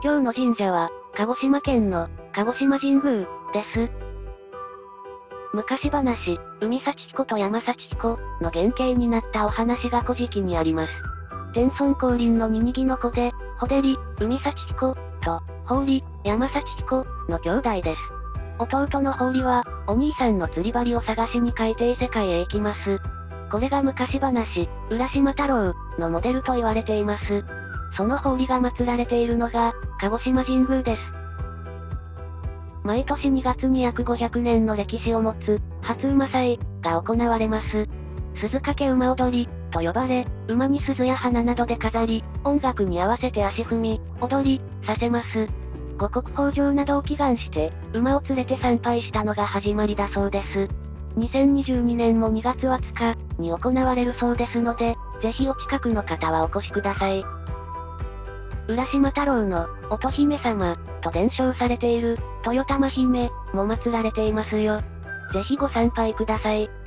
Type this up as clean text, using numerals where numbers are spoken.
今日の神社は、鹿児島県の、鹿児島神宮、です。昔話、海幸彦と山幸彦の原型になったお話が古事記にあります。天孫降臨のニニギの子で、ほでり、海幸彦、と、ほうり、山幸彦、の兄弟です。弟のほうりは、お兄さんの釣り針を探しに海底世界へ行きます。これが昔話、浦島太郎、のモデルと言われています。そのほうりが祀られているのが、鹿児島神宮です。毎年2月に約500年の歴史を持つ、初馬祭が行われます。鈴掛馬踊りと呼ばれ、馬に鈴や花などで飾り、音楽に合わせて足踏み、踊り、させます。五穀豊穣などを祈願して、馬を連れて参拝したのが始まりだそうです。2022年も2月20日に行われるそうですので、ぜひお近くの方はお越しください。浦島太郎の乙姫様と伝承されている豊玉姫も祀られていますよ。ぜひご参拝ください。